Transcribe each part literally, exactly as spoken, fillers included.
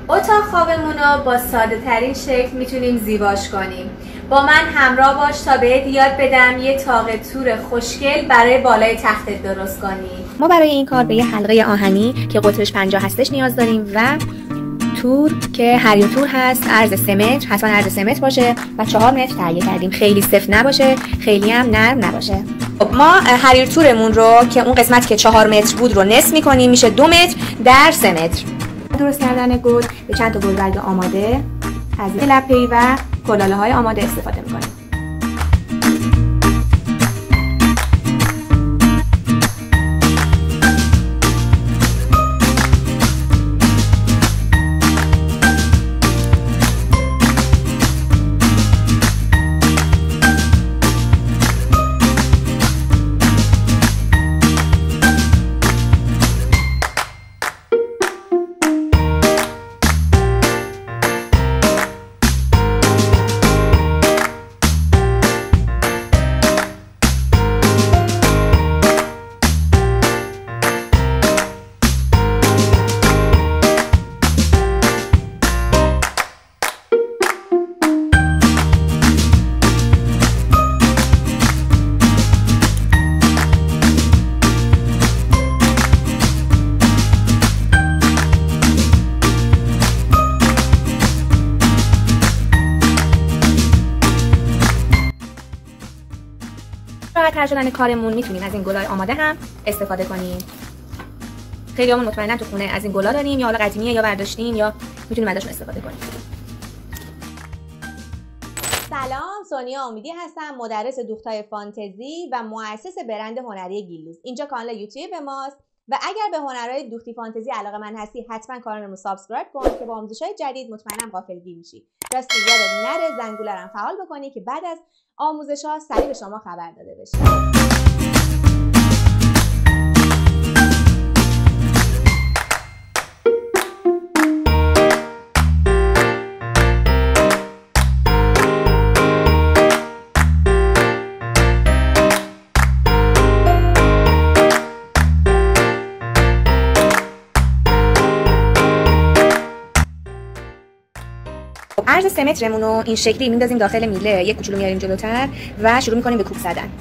اتاق خوابمون رو با ساده ترین شکل میتونیم زیباش کنیم. با من همراه باش تا بهت یاد بدم یه تاق تور خوشگل برای بالای تختت درست کنی. ما برای این کار به یه حلقه آهنی که قطرش پنجاه هستش نیاز داریم و تور که هریو تور هست، عرض سه متر، حتما عرض سه متر باشه و چهار متر تهیه کردیم. خیلی سفت نباشه، خیلی هم نرم نباشه. خب ما هریو تورمون رو که اون قسمت که چهار متر بود رو نصف میکنیم، میشه دو متر در سه متر. درست کردن گل به چند تا گلبرگ آماده از لپه‌ای و کلاله های آماده استفاده میکنیم. راحت‌تر شدن کارمون میتونیم از این گلای آماده هم استفاده کنیم. خیلی همون مطمئنا تو خونه از این گلا داریم، یا حالا قدیمیه یا برداشتیم، یا میتونیم ازشون استفاده کنیم. سلام، سونیا امیدی هستم، مدرس دوختای فانتزی و مؤسس برند هنری گیلوز. اینجا کانال یوتیوب ماست و اگر به هنرهای دوختی فانتزی علاقه من هستی حتما کانالمو سابسکرایب کن که با آموزش‌های جدید مطمئنم غافلگیر میشی. راستی یادت نره زنگوله رو فعال بکنی که بعد از آموزش‌ها سریع به شما خبر داده بشه. عرض سه مترمون رو این شکلی میندازیم داخل میله، یک کوچولو میاریم جلوتر و شروع میکنیم به کوب زدن.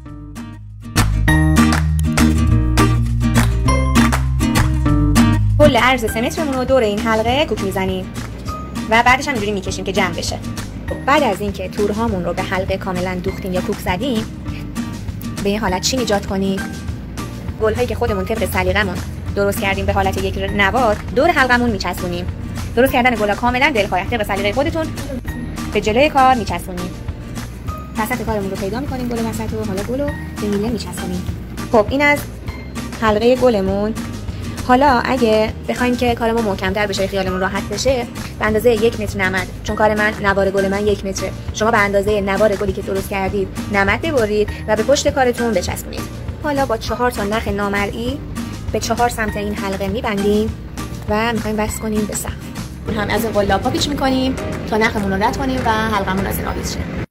کل عرض سه مترمون رو دور این حلقه کوک میزنیم و بعدش هم اینجوری میکشیم که جمع بشه. بعد از اینکه تورهامون رو به حلقه کاملا دوختیم یا کوک زدیم، به این حالت چین ایجاد کنیم. گل‌هایی که خودمون طبق سلیقه‌مون درست کردیم به حالت یک نوار دور حلقمون میچسبونیم. درست کردن گلا کاملا دلخواه، طبق سلیقه خودتون به جلوی کار میچسبونیم. وسط کارمون رو پیدا میکنیم، گل وسط رو، حالا گل رو به میله میچسبونیم. خب این از حلقه گلمون. حالا اگه بخوایم که کارمون محکم‌تر بشه، خیالمون راحت بشه، به اندازه یک متر نمد، چون کار من نوار گل من یک متره، شما به اندازه نوار گلی که درست کردید نمد ببرید و به پشت کارتون بچسبونید. حالا با چهار تا نخ نامرئی به چهار سمت این حلقه میبندیم و میخوایم وصل کنیم به سقف. هم از این قلاب‌ها پیچ میکنیم تا نخمون رو رد کنیم و حلقمون از این آویز شه.